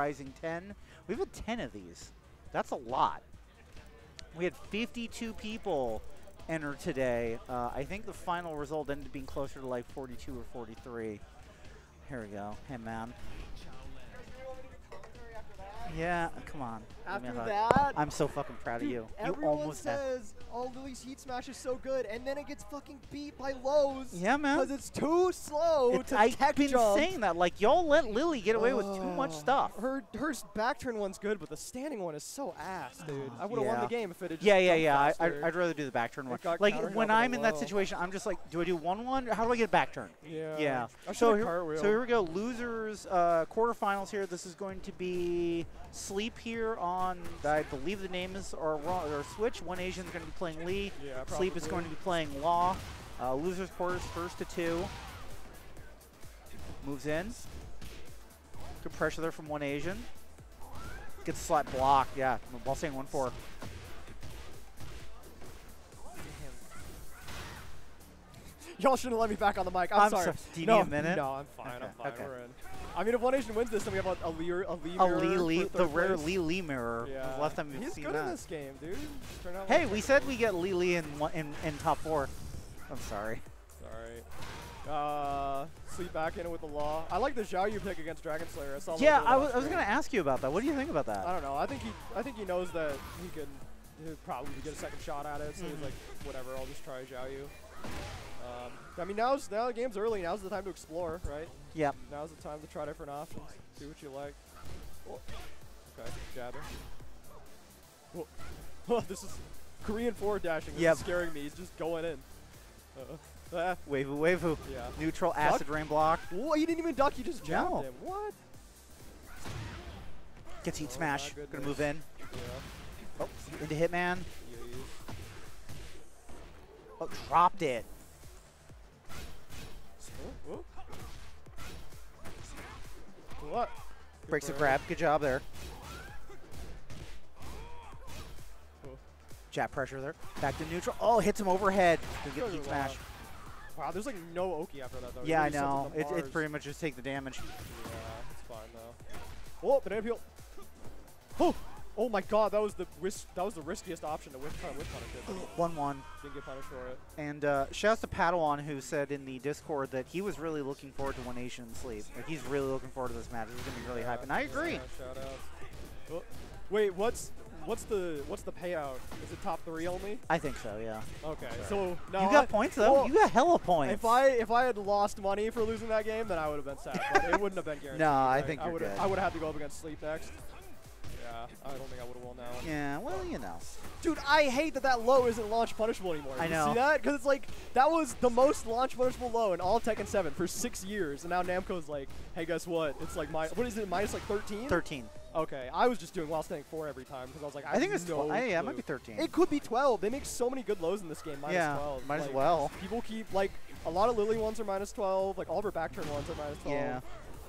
Rising 10. We've had 10 of these. That's a lot. We had 52 people enter today. I think the final result ended up being closer to like 42 or 43. Here we go. Hey, man. Yeah, come on. After that, I'm so fucking proud of you. You everyone almost says, "Oh, Lily's Heat Smash is so good," and then it gets fucking beat by Lowe's. Yeah, man. Because it's too slow to I've tech been jump. saying that. Like, y'all let Lily get away with too much stuff. Her back turn one's good, but the standing one is so ass, dude. I would have won the game if it had just Yeah. faster. I'd rather do the back turn one. got Like, countered when up I'm in that below. situation, I'm just like, do I do 1-1? How do I get a back turn? Yeah. I So should've cartwheeled. here we go. Losers quarterfinals here. This is going to be Sleep here on, I believe the name is, or Switch. One Asian is going to be playing Lee. Yeah, Sleep is going to be playing Law. Losers quarters, first to 2. Moves in. Good pressure there from One Asian. Gets a slap blocked, yeah. While staying 1-4. Y'all shouldn't let me back on the mic. I'm sorry. Do you need a minute? No, I'm fine. Okay, I'm fine. okay. We're in. I mean, if One Asian wins this, then we have a Lee The rare Lee mirror. Yeah. The last time we've He's seen good that. in this game, dude. Turn out Hey, like we said we get Lee in top 4. I'm sorry. Sorry. Sleep back in it with the Law. I like the Xiao Yu pick against Dragon Slayer. I saw Yeah, I was going to ask you about that. What do you think about that? I don't know. I think he knows that he'll probably get a second shot at it. So he's like, whatever. I'll just try Xiao Yu. I mean, now the game's early. Now's the time to explore, right? Yep. Now's the time to try different options. See what you like. Oh. Okay, jabber. Oh. This is Korean forward dashing. This is scaring me. He's just going in. Waifu. Yeah. Neutral acid rain block. What? He didn't even duck. He just jabbed him. What? Gets Heat Smash. Gonna move in. Yeah. Oh, into Hitman. Oh, dropped it. Oh. What? Breaks a grab. Good job there. Jab pressure there. Back to neutral. Oh, hits him overhead. Good get Heat Smash. Wow, there's like no Oki after that though. Yeah, I know. It's pretty much just take the damage. Yeah, it's fine though. Oh, banana peel. Oh my God, that was the riskiest option to whiff punish it. 1-1. Didn't get punished for it. And shouts to Padawan, who said in the Discord that he was really looking forward to One Asian Sleep. Like, he's really looking forward to this match. It's gonna be really hype, and I agree. Yeah, shout out. Oh, wait, what's the payout? Is it top 3 only? I think so, yeah. Okay, so no. You got points though. You got hella points. If I had lost money for losing that game, then I would have been sad. But it wouldn't have been guaranteed. No, I right? think you're good. I would have had to go up against Sleep next. Yeah, I don't think I would have won that one. Yeah, well, you know. Dude, I hate that low isn't launch punishable anymore. I know. You see that? Because it's like, that was the most launch punishable low in all of Tekken 7 for 6 years. And now Namco's like, hey, guess what? It's like, what is it, minus like 13? 13. Okay, I was just doing while staying 4 every time because I was like, I think it's 12. Yeah, it might be 13. It could be 12. They make so many good lows in this game, minus 12. Might as like, well. People keep, like, a lot of Lily ones are minus 12. Like, all of her back turn ones are minus 12. Yeah.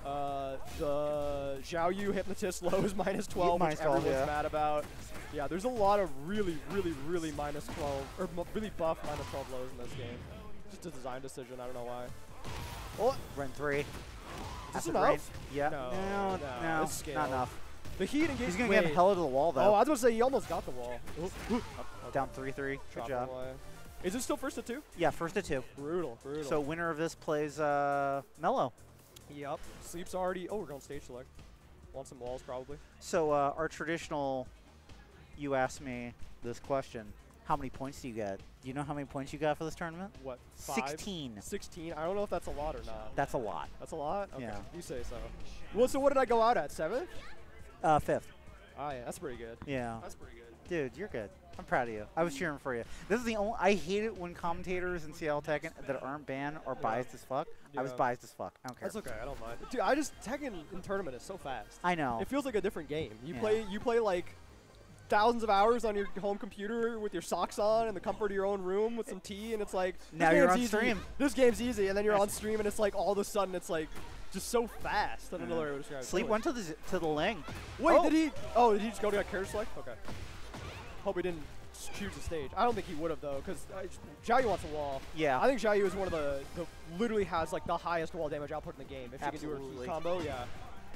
The Xiao Yu Hypnotist low is minus 12, minus which 12, everyone's mad about. Yeah, there's a lot of really minus 12, or really buff minus 12 lows in this game. Just a design decision, I don't know why. Oh, Run 3. is this Acid enough? rain. Yeah. No, It's not enough. The heat engage. He's going to get hella to the wall, though. Oh, I was going to say, he almost got the wall. Okay. Down 3-3. Good job. Is it still first to 2? Yeah, first to 2. Brutal. So winner of this plays Mello. Yep. Sleep's already. Oh, we're going stage select. Want some walls, probably. So our traditional, you asked me this question. How many points do you get? Do you know how many points you got for this tournament? What, 16. 16? I don't know if that's a lot or not. That's a lot. That's a lot? Okay. Yeah. You say so. Well, so what did I go out at? 7th? 5th. Oh, yeah. That's pretty good. Yeah. That's pretty good. Dude, you're good. I'm proud of you. I was cheering for you. This is the only. I hate it when commentators in CL Tekken that aren't banned are biased as fuck. I was biased as fuck. I don't care. That's okay. I don't mind. Dude, Tekken in tournament is so fast. I know. It feels like a different game. You Yeah. play like thousands of hours on your home computer with your socks on in the comfort of your own room with some tea, and it's like now you're on stream. This game's easy, and then you're on stream, and it's like all of a sudden it's like just so fast. I don't know the way to describe it. Sleep went to the Ling. Wait, did he? Oh, did he just go to that character select? Okay. Hope he didn't choose the stage. I don't think he would have though, because Xiao Yu wants a wall. Yeah. I think Xiao Yu is one of the literally has like the highest wall damage output in the game. If she can do her Absolutely. key combo, yeah.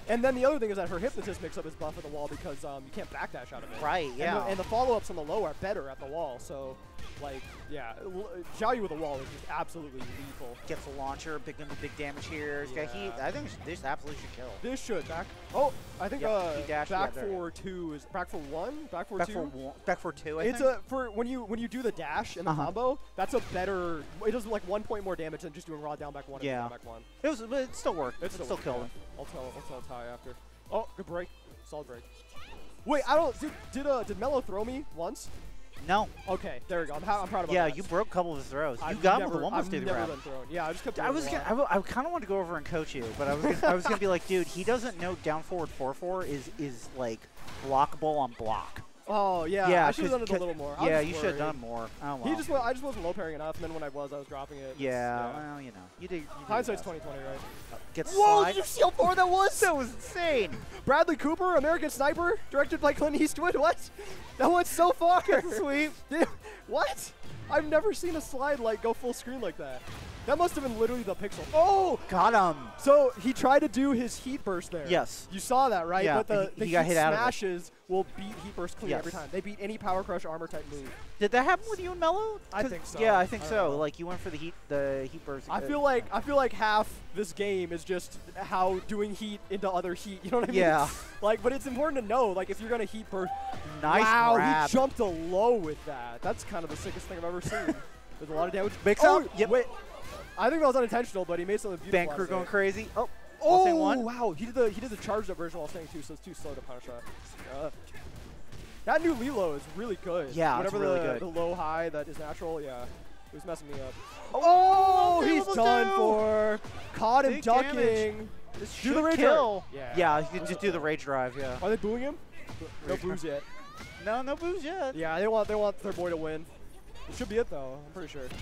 And then the other thing is that her Hypnotist mix-up is buff at the wall because you can't backdash out of it. Right, yeah. And the follow-ups on the low are better at the wall, so, like, yeah. Xiaoyu with the wall is just absolutely lethal. Gets a launcher, big damage here. He's got Yeah. heat. I think this absolutely should kill. This should back. Oh, I think Yep, he dashed, back yeah, there. for 2 is back for 1, back for Back 2. for one, back for 2. I It's think. a for when you do the dash and the combo. That's a better. It does like 1 point more damage than just doing raw down back 1 Yeah. and down back 1. But it still worked. It still killed him. I'll tell Ty after. Oh, good break. Solid break. Wait, I don't. Did Mello throw me once? No. Okay, there we go. I'm proud about Yeah, that. you broke a couple of his throws. You I've got him never, with the one I've mistake never grab. been thrown. Yeah, I just kept. I was doing gonna, I kind of want to go over and coach you, but I was gonna be like, dude, he doesn't know down forward 4-4 is like blockable on block. Oh yeah. Yeah, I should have done it a little more. Yeah, you should have done more. Oh well. I just wasn't low pairing enough, and then when I was dropping it. Yeah, well, you know, you did. Hindsight's 20/20, right? Gets Whoa! slide. Did you see how far that was? That was insane. Bradley Cooper, American Sniper, directed by Clint Eastwood. What? That went so far. Sweep. Dude, what? I've never seen a slide like go full screen like that. That must have been literally the pixel. Oh! Got him. So he tried to do his heat burst there. Yes. You saw that, right? Yeah, But the he heat got hit out of it. smashes will beat heat burst clean Yes. every time. They beat any Power Crush armor type move. Did that happen with you and Mello? I think so. Yeah, I think I so. don't know. Like you went for the heat burst. I feel like half this game is just how doing heat into other heat. You know what I mean? Yeah. Like, but it's important to know, like, if you're gonna heat burst. Nice wow, grab. he jumped a low with that. That's kind of the sickest thing I've ever seen. There's a lot of damage. Mix oh, up. Yep. Wait. I think that was unintentional, but he made something beautiful. Banker out of going it. crazy. Oh. Oh, Staying one. wow. He did the charged up version while staying 2, so it's too slow to punish that. That new Lilo is really good. Yeah, Whatever it's really good. the low high that is natural, yeah. It was messing me up. Oh, he's level done 2. for. Caught him Big ducking. damage. This Do should the rage kill. drive. Yeah, you can just do the rage drive. Yeah. Are they booing him? No Rage boos yet. No booze yet. Yeah, they want their boy to win. It should be it though. I'm pretty sure.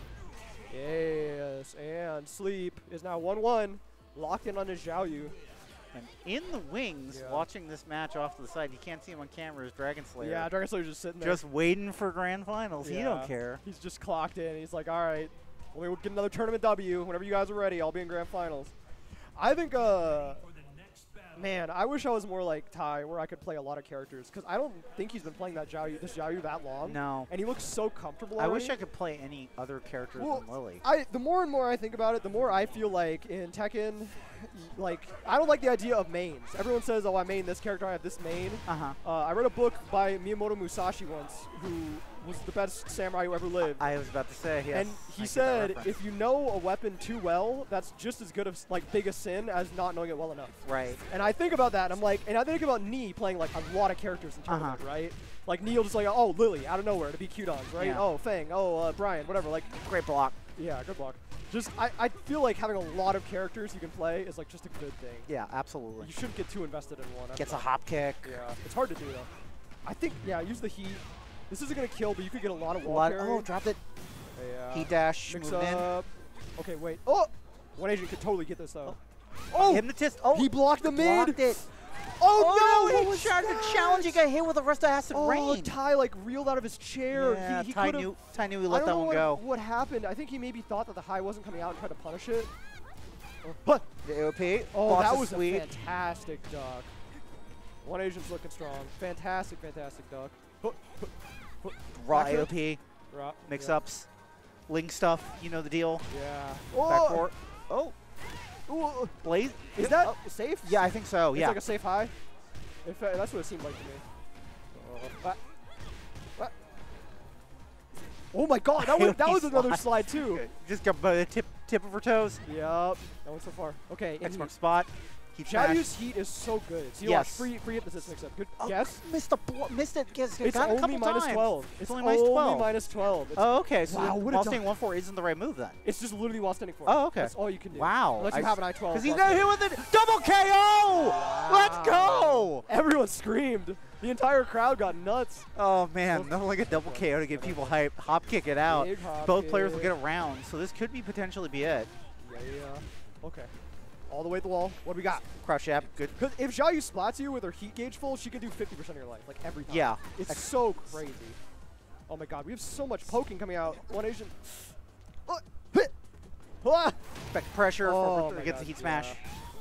Yes, and Sleep is now 1-1, locked in on his Xiaoyu. And in the wings, Yeah. watching this match off to the side, you can't see him on camera, is Dragon Slayer. Yeah, Dragon Slayer's just sitting there. Just waiting for grand finals. He don't Yeah. care. He's just clocked in. He's like, all right, we'll get another tournament W. Whenever you guys are ready, I'll be in grand finals. I think, man, I wish I was more like Ty, where I could play a lot of characters, because I don't think he's been playing this Xiaoyu that long. No. And he looks so comfortable I wish already. I could play any other characters Well, than Lily. The more and more I think about it, the more I feel like in Tekken, like, I don't like the idea of mains. Everyone says, oh, I main this character, I have this main. I read a book by Miyamoto Musashi once, who was the best samurai who ever lived. I was about to say, yes. And he said, if you know a weapon too well, that's just as good of like big a sin as not knowing it well enough. Right. And I think about that, and I'm like, and I think about Nii playing like a lot of characters in tournament, right? Like Nii will just like, oh, Lily out of nowhere to be Q-Dons, right? Yeah. Oh, Fang, oh, Brian, whatever. Like, Great block. yeah, good block. Just, I feel like having a lot of characters you can play is like just a good thing. Yeah, absolutely. You shouldn't get too invested in one. Gets a hop kick. Yeah, it's hard to do though. I think, yeah, use the heat. This isn't gonna kill, but you could get a lot of wall carry. Oh, dropped it. Yeah. Heat dash. Mix Moved in. up. Okay, wait. Oh! One agent could totally get this though. Oh! Hypnotist. Oh, He blocked the mid! blocked it. Oh, no! He tried to challenge. He got hit with a rest of acid Oh, rain. Ty like reeled out of his chair. Yeah, he Ty could've- knew he I let don't that know one go. what happened. I think he maybe thought that the high wasn't coming out and tried to punish it. What? The AOP. Oh, Boss that is was sweet. a fantastic duck. One agent's looking strong. Fantastic, fantastic duck. Raw Back hook. AOP. Right. Mix-ups. Link stuff. You know the deal. Yeah. Back Oh! four. Oh, Ooh. Blaze. Is that safe? Yeah, I think so. It's Yeah. like a safe high? If, that's what it seemed like to me. What? Oh my god, that was another slide too. Just got by the tip of her toes. Yep, that went so far. Okay, Next and mark spot. Heat smash. Xiaoyu's heat is so good. So you Yes. watch free hypnosis mix up. Good Oh, guess. Missed it. Guess, It's got it a only couple minus times. 12. It's only minus 12. minus 12. It's, Oh, okay. So Wow, what a while duck. staying 1-4 isn't the right move then. it's just literally while standing for. Oh, okay. That's all you can do. Wow. Unless you have an I-12. Because he plus got it. hit with a double KO! Let's go! Everyone screamed. The entire crowd got nuts. Oh man, nothing like a double KO to get people hyped. Hop kick it out. Big hop Both players will kick. get a round, so this could be potentially be it. Yeah. Okay. All the way at the wall. What do we got? Crouch jab, good. Because if Xiaoyu splats you with her heat gauge full, she can do 50% of your life, like every time. Yeah. It's so crazy. Oh my god, we have so much poking coming out. One Asian. Back pressure Oh for my against the God, heat smash. yeah.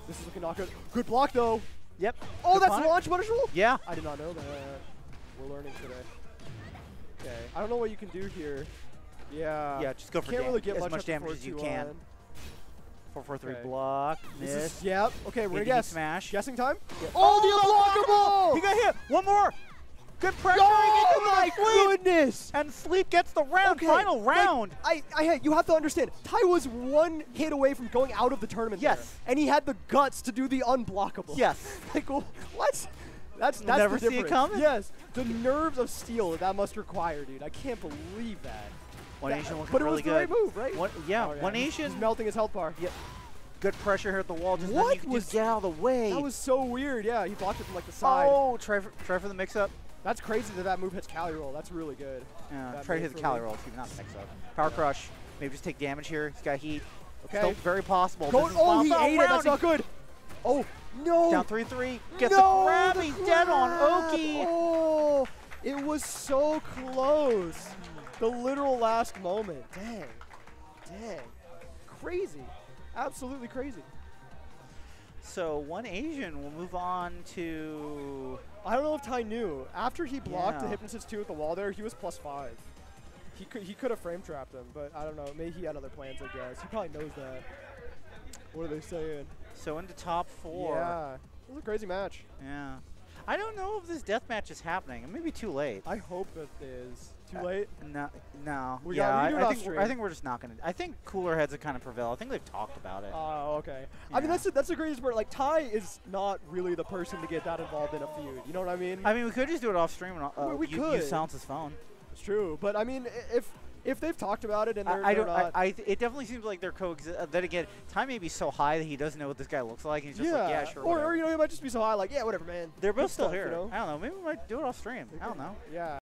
This is looking not good. Good block, though. Yep. Oh, Good that's punish. launch punishable? Yeah. I did not know that. We're learning today. Okay. I don't know what you can do here. Yeah. Yeah, just go for Can't really get as much up damage as you before can. 2-1. 4-4-3 Okay. block. This Miss. is, yep. Okay, we're gonna ADD guess. smash. Guessing time? Yeah. Oh, the unblockable! He got hit. One more. Good pressure. Oh my He gets the Sleep. goodness! And Sleep gets the round. Okay, Final like, round. You have to understand, Ty was one hit away from going out of the tournament. Yes. there, and he had the guts to do the unblockable. Yes. Like, what? That's never the see it difference. coming? Yes, the nerves of steel that must require, dude. I can't believe that. One Asian looking But it really was the good. right move, right? One He's Asian. melting his health bar. Yep. Good pressure here at the wall. Just What then you can was- just get out of the way. That was so weird. Yeah, he blocked it from like the side. Oh, try for the mix-up. That's crazy that move hits Cali roll. That's really good. Yeah, That try to made hit the for Cali me. roll, too, not mix-up. Power crush. Maybe just take damage here. He's got heat. Okay. Still very possible. Go, This is oh, he final ate it. That's round. not good. Oh, no. Down 3-3. Gets no, the grab. the He's dead on grab. Oki. Oh, it was so close. The literal last moment. Dang. Crazy. Absolutely crazy. So one Asian will move on to... I don't know if Ty knew. After he blocked the Yeah. Hypnosis 2 at the wall there, he was +5. He could have frame trapped him, but I don't know. Maybe he had other plans, I guess. He probably knows that. What are they saying? So into top 4. Yeah. It was a crazy match. Yeah. I don't know if this death match is happening. It may be too late. I hope it is. Too late? No. We yeah, can do it I off think stream. I think we're just not gonna. I think cooler heads have kind of prevail. I think they've talked about it. Oh, okay. I mean, Yeah. that's the greatest part. Like, Ty is not really the person to get that involved in a feud. You know what I mean? I mean, we could just do it off stream and We you could. silence his phone. It's true. But, I mean, if they've talked about it and they're, I they're don't. not... It definitely seems like they're coexist. Then again, Ty may be so high that he doesn't know what this guy looks like. And he's just like, yeah, sure. Or, whatever. you know, he might just be so high, like, yeah, whatever, man. They're both Good still stuff, here. You know? I don't know. Maybe we might do it off stream. I don't know. Yeah.